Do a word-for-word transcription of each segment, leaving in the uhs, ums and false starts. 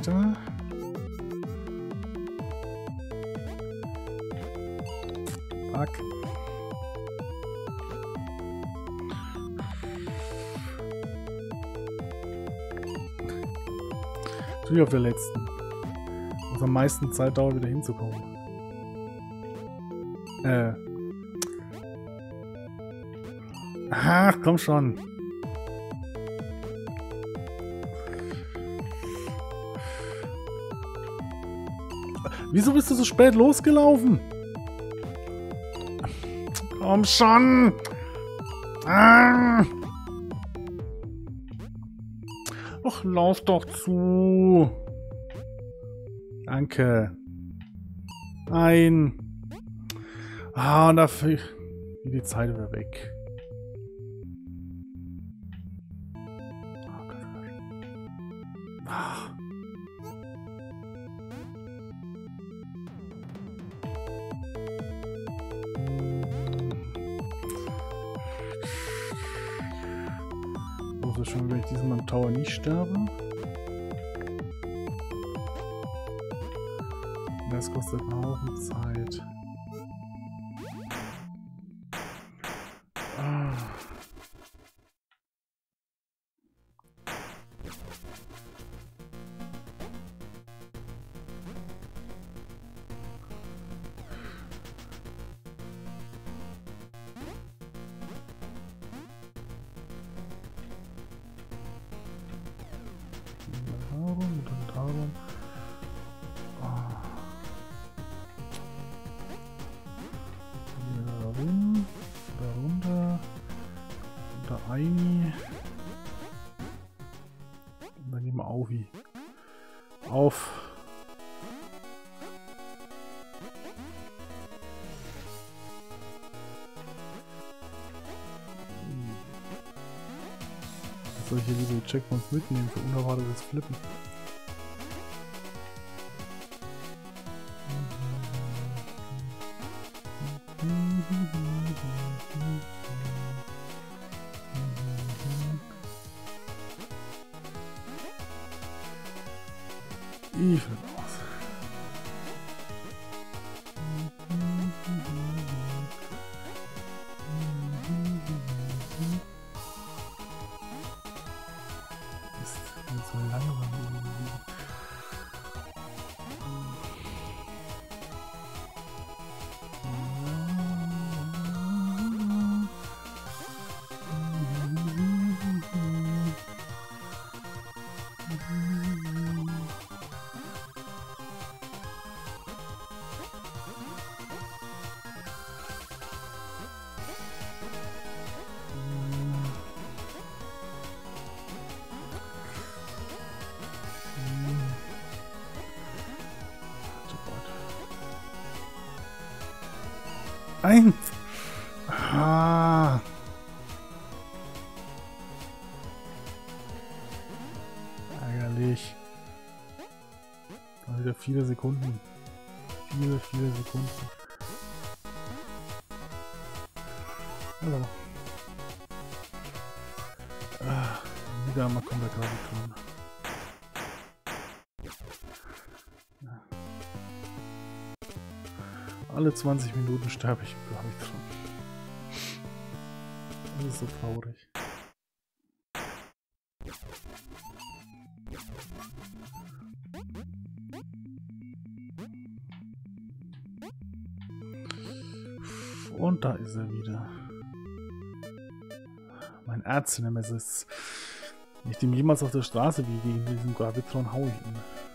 weiter. Fuck. Natürlich auf der letzten. Muss am meisten Zeit dauert, wieder hinzukommen. Äh. Ach, komm schon. Wieso bist du so spät losgelaufen? Komm schon! Ah. Ach, lauf doch zu! Danke. Nein. Ah, und dafür geht die Zeit wieder weg. Oh Gott. Ah. So schön, wenn ich diesem am Tower nicht sterbe. Das kostet einen Haufen Zeit. Ah. Darum und dann darum. Ah. Hier da rum, da runter, da ein. Und dann gehen wir auf. Auf. Soll ich hier lieber die Checkpoints mitnehmen für unerwartetes Flippen? Ich flippe aus. So langsam irgendwie. Eins. Ah. Ärgerlich. Mal wieder viele Sekunden. Viele, viele Sekunden. Hallo. Ah, wieder mal kommt der Graviton. Alle zwanzig Minuten sterbe ich, glaube ich, dran. Das ist so traurig. Und da ist er wieder. Mein Erznemesis. Wenn ich dem jemals auf der Straße begegne, diesen Gravitron hau ich ihn.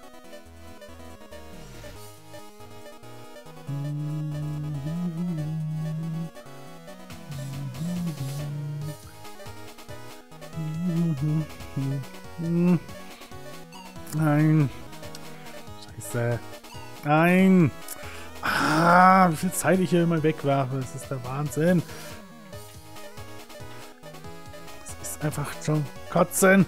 Nein. Scheiße. Nein. Ah, wie viel Zeit ich hier immer wegwerfe. Das ist der Wahnsinn. Das ist einfach zum Kotzen.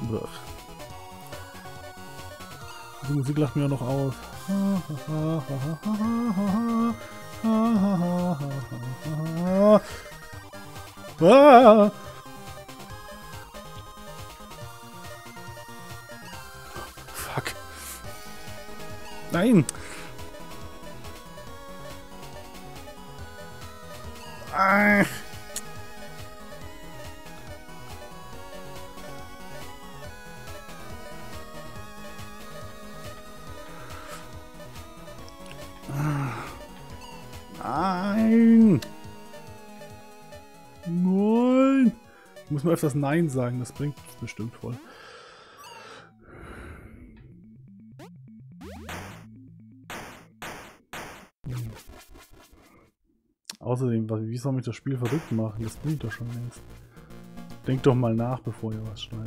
Die Musik lacht mir auch noch auf. Ah! Fuck. Nein! Ah! Nein! Nein! Ich muss mal öfters Nein sagen, das bringt es bestimmt voll. Außerdem, wie soll mich das Spiel verrückt machen? Das bin ich doch schon längst. Denkt doch mal nach, bevor ihr was schreibt.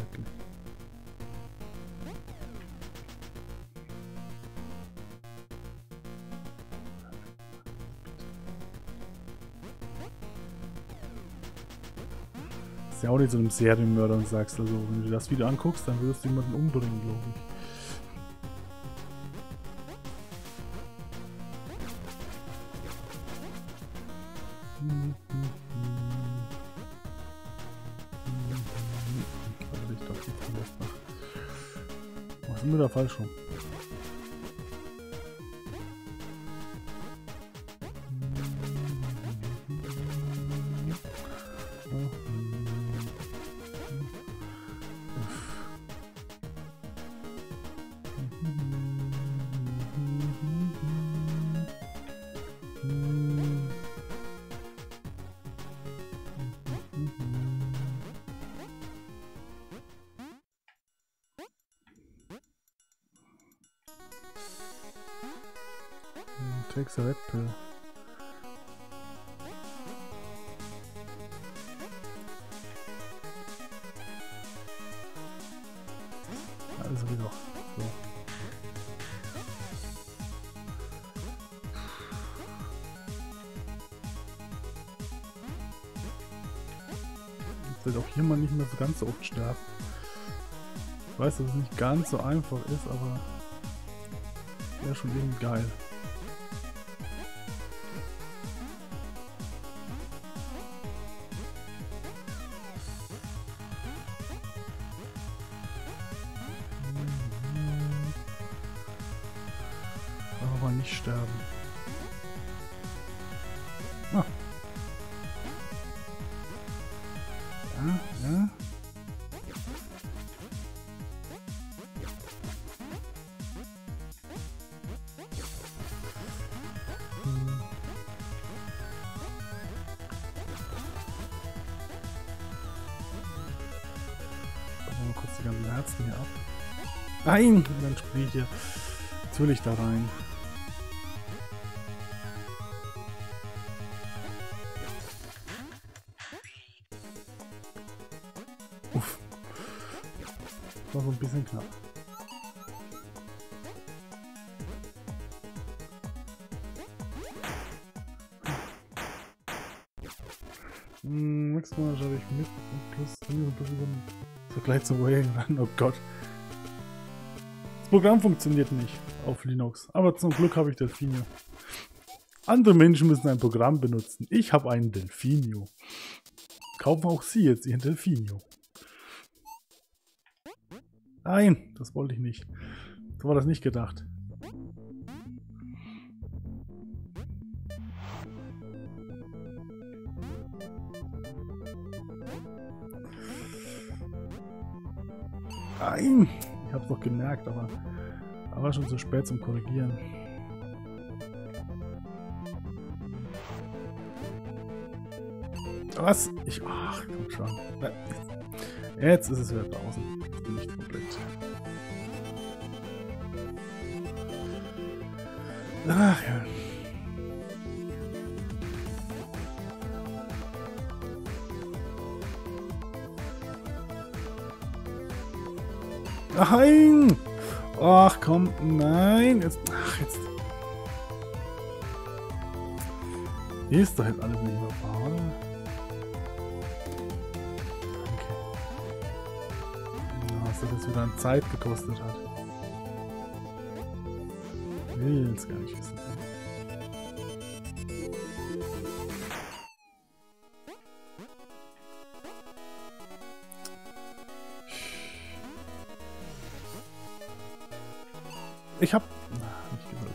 Ist ja auch nicht so einem Serienmörder und sagst also, wenn du das Video anguckst, dann wirst du jemanden umbringen, glaube ich. Was ist denn da falsch rum? Takes a red pill. Also wieder. So. Ich will auch hier mal nicht mehr so ganz so oft sterben. Ich weiß, dass es nicht ganz so einfach ist, aber wäre schon irgendwie geil. Aber nicht sterben. Ah. Ja, ja. Hm. Mal kurz die ganzen Herzen hier ab. Nein! Und dann springe ich hier natürlich da rein. Uff. Das war so ein bisschen knapp. Hm, nächstes Mal schreibe ich mit und plus plus über den Vergleich zu Wayne ran. Oh Gott. Das Programm funktioniert nicht auf Linux, aber zum Glück habe ich Delfinio. Andere Menschen müssen ein Programm benutzen. Ich habe einen Delfinio. Kaufen auch Sie jetzt Ihren Delfinio. Nein, das wollte ich nicht. So war das nicht gedacht. Nein! Ich hab's doch gemerkt, aber war schon zu spät zum Korrigieren. Was? Ich. Ach, komm schon. Jetzt ist es wieder draußen. Ich bin nicht komplett. Ach ja. Nein! Ach komm, nein! Jetzt. Ach, jetzt. Hier ist doch jetzt alles nicht überfahren. was das wieder an Zeit gekostet hat. Ich will es gar nicht wissen. Ich hab... Na, nicht gedrückt.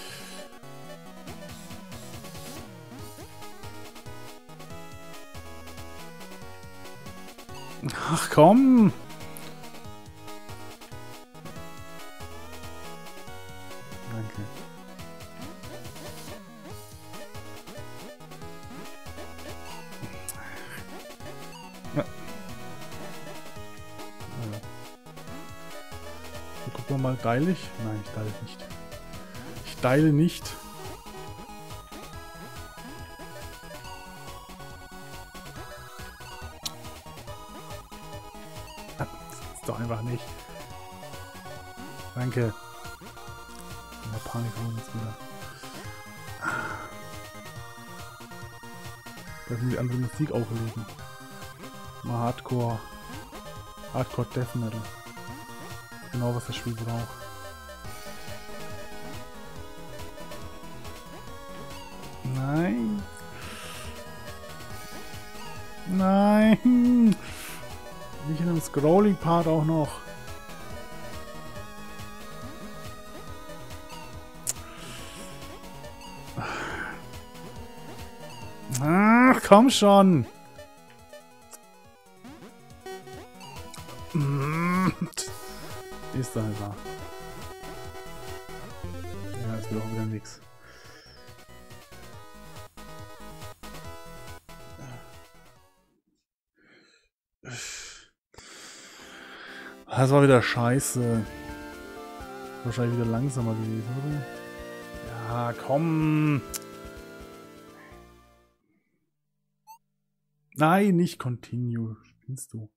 Ach komm! Danke. Ja. Ja. So, gucken wir mal, teile ich? Nein, ich teile nicht. Ich teile nicht. Doch einfach nicht. Danke. In der Panik holen jetzt wieder. Da müssen die andere Musik auflegen. Mal Hardcore. Hardcore Death Metal. Genau was das Spiel braucht. Nein. Nein. Nicht in einem Scrolling-Part auch noch. Ach, komm schon. Ist da einfach. Ja, jetzt wird auch wieder nix. Das war wieder scheiße. Wahrscheinlich wieder langsamer gewesen, oder? Ja, komm. Nein, nicht continue. Spinnst du?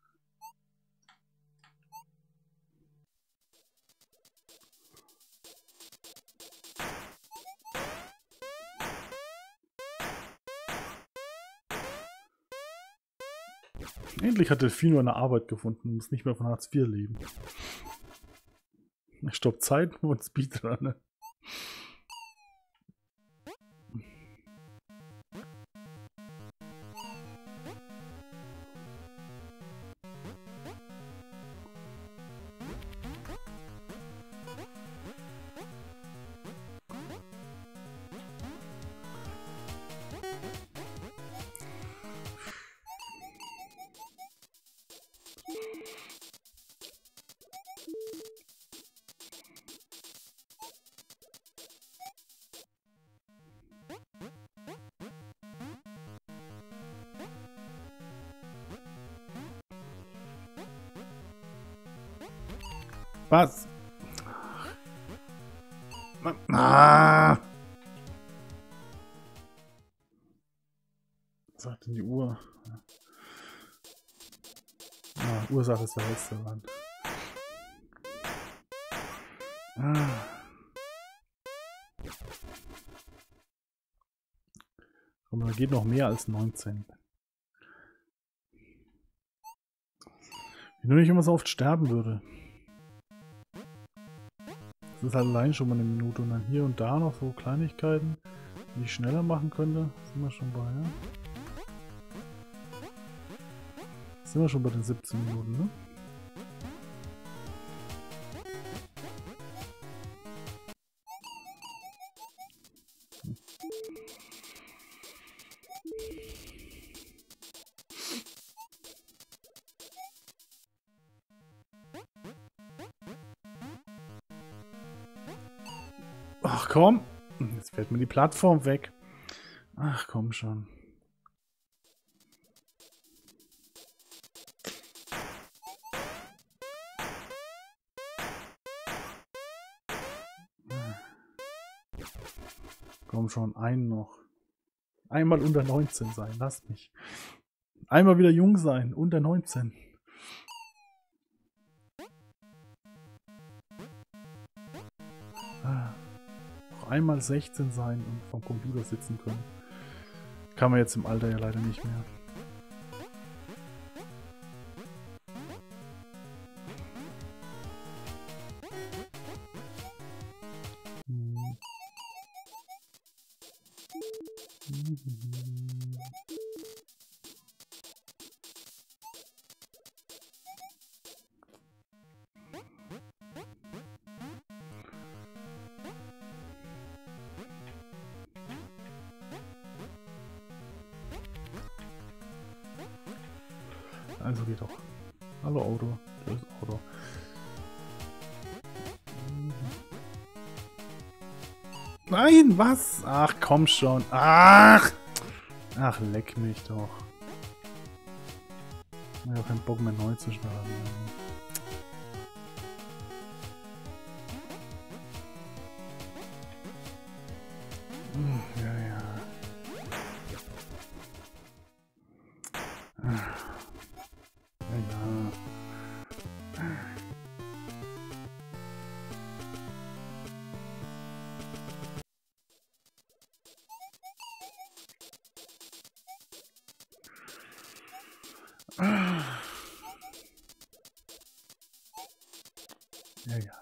Endlich hat Delfino eine Arbeit gefunden und muss nicht mehr von Hartz vier leben. Er stoppt Zeit und Speedrunner. Was? Ah! Was sagt denn die Uhr? Ah, Ursache ist der letzte Land. Ah. Aber da geht noch mehr als neunzehn. Wenn nur nicht immer so oft sterben würde. Das ist halt allein schon mal eine Minute und dann hier und da noch so Kleinigkeiten, die ich schneller machen könnte. Sind wir schon bei, ja? Sind wir schon bei den siebzehn Minuten, ne? Ach komm, jetzt fällt mir die Plattform weg. Ach komm schon. Komm schon, einen noch. Einmal unter neunzehn sein, lasst mich. Einmal wieder jung sein, unter neunzehn. Noch einmal sechzehn sein und vom Computer sitzen können. Kann man jetzt im Alter ja leider nicht mehr. Also geht doch. Hallo Auto. Das ist Auto. Nein, was? Ach, komm schon. Ach! Ach, leck mich doch. Ich habe keinen Bock mehr neu zu starten. Hm, ja, ja. Ja, ja. Ja, ja.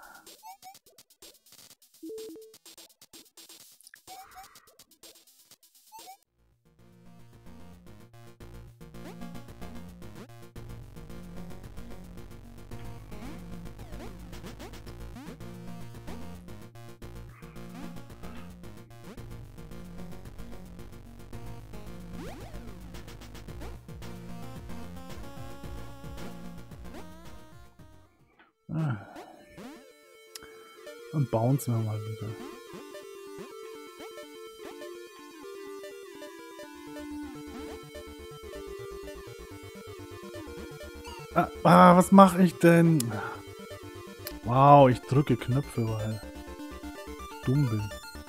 Und bounce wir mal wieder. Ah, ah, was mache ich denn? Wow, ich drücke Knöpfe, weil ich dumm bin.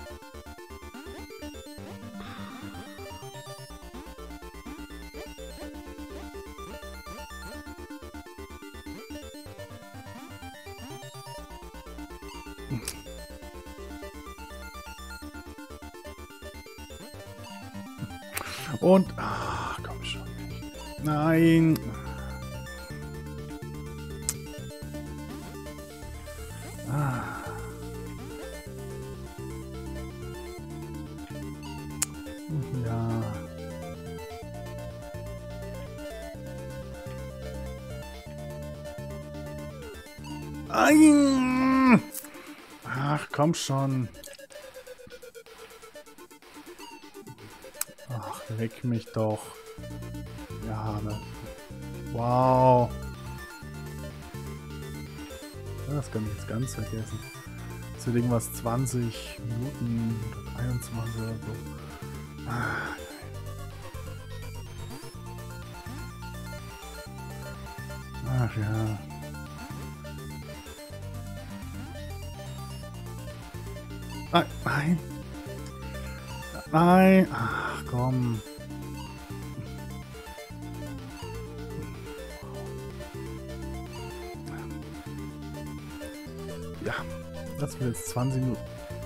Und, ah, komm schon. Nein. Ah. Ja. Nein. Ach, komm schon. Ach, leck mich doch. Ja, ne. Wow. Das kann ich jetzt ganz vergessen. Das wird irgendwas zwanzig Minuten oder einundzwanzig oder so. Ah. Ach ja. Nein, nein. Nein. Ach komm. Ja, das wird jetzt zwanzig Minuten.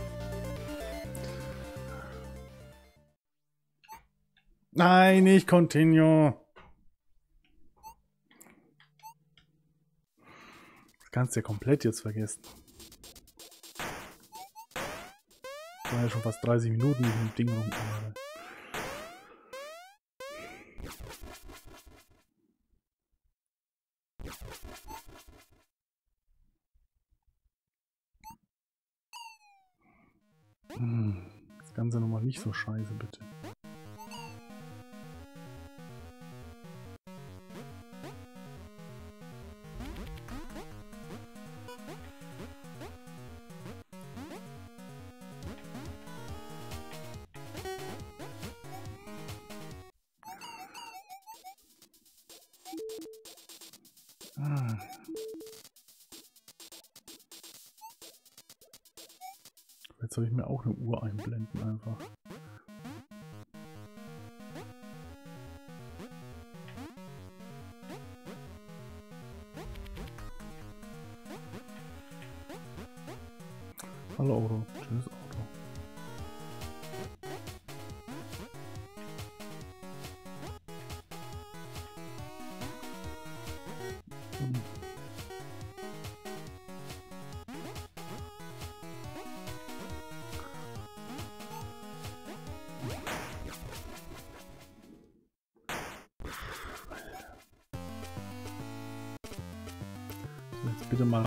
Nein, nicht continue. Das kannst du ja komplett jetzt vergessen. Ich war ja schon fast dreißig Minuten mit dem Ding rum. Das Ganze nochmal nicht so scheiße, bitte. Ah. Jetzt soll ich mir auch eine Uhr einblenden einfach. Hallo Auto. Tschüss Auto. Hm. bitte mal